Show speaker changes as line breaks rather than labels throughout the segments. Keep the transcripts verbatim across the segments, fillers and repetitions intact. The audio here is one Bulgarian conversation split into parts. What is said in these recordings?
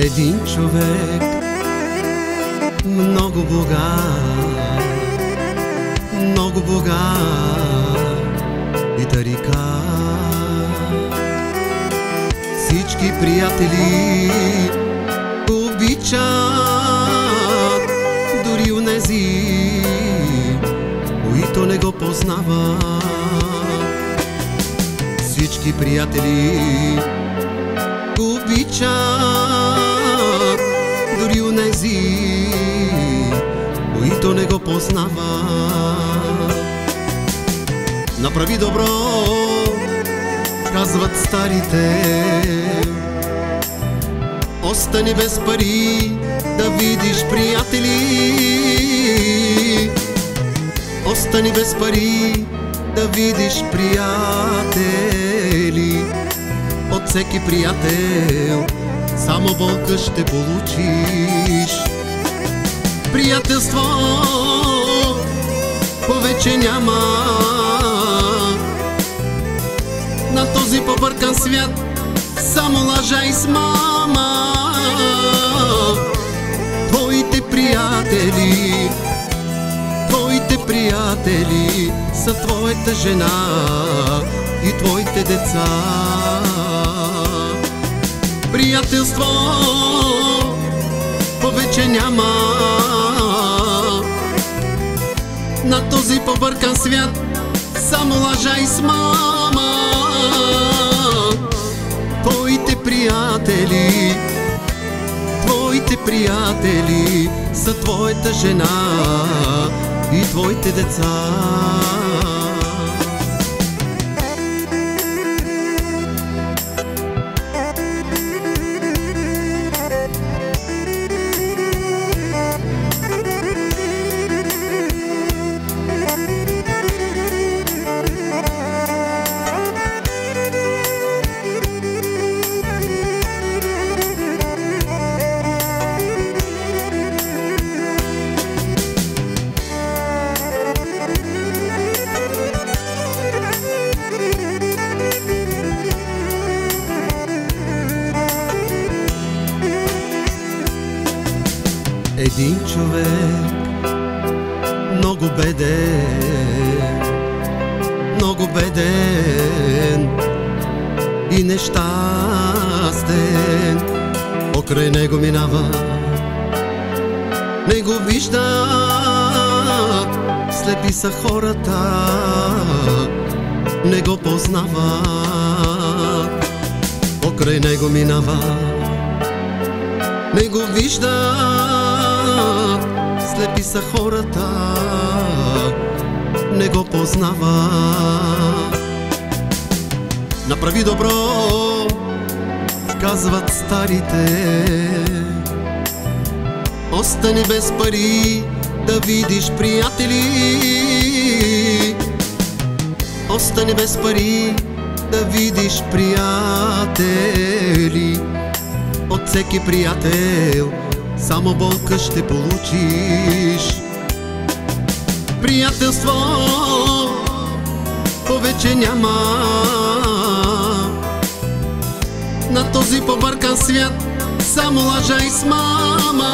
Един човек много богат, много богат и тарика. Всички приятели го обичат, дори онези, които не го познават. Всички приятели го обичат, дори онези, които не го познават. Направи добро, казват старите, остани без пари да видиш приятели. Остани без пари да видиш приятели. От всеки приятел само болка ще получиш. Приятелство повече няма на този побъркан свят, само лъжа и смама. Твоите приятели, твоите приятели са твоята жена и твоите деца. Приятелство повече няма на този побъркан свят, само лъжа и смама. Твоите приятели, твоите приятели са твоята жена и твоите деца. Един човек много беден, много беден и нещастен. Покрай него минава, не го вижда, слепи са хората, не го познава. Покрай него минава, не го вижда, слепи са хората, не го познава. Направи добро, казват старите, остани без пари да видиш приятели. Остани без пари да видиш приятели. От всеки приятел само болка ще получиш. Приятелство повече няма на този побъркан свят, само лъжа и смама.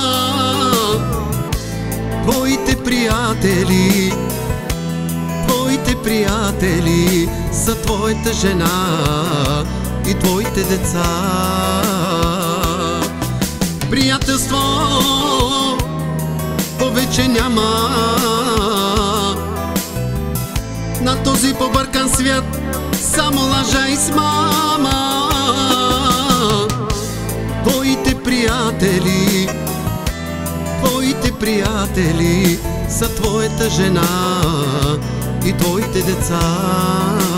Твоите приятели, твоите приятели са твоята жена и твоите деца. Приятелство повече няма на този побъркан свят, само лъжа и смама. Твоите приятели, твоите приятели са твоята жена и твоите деца.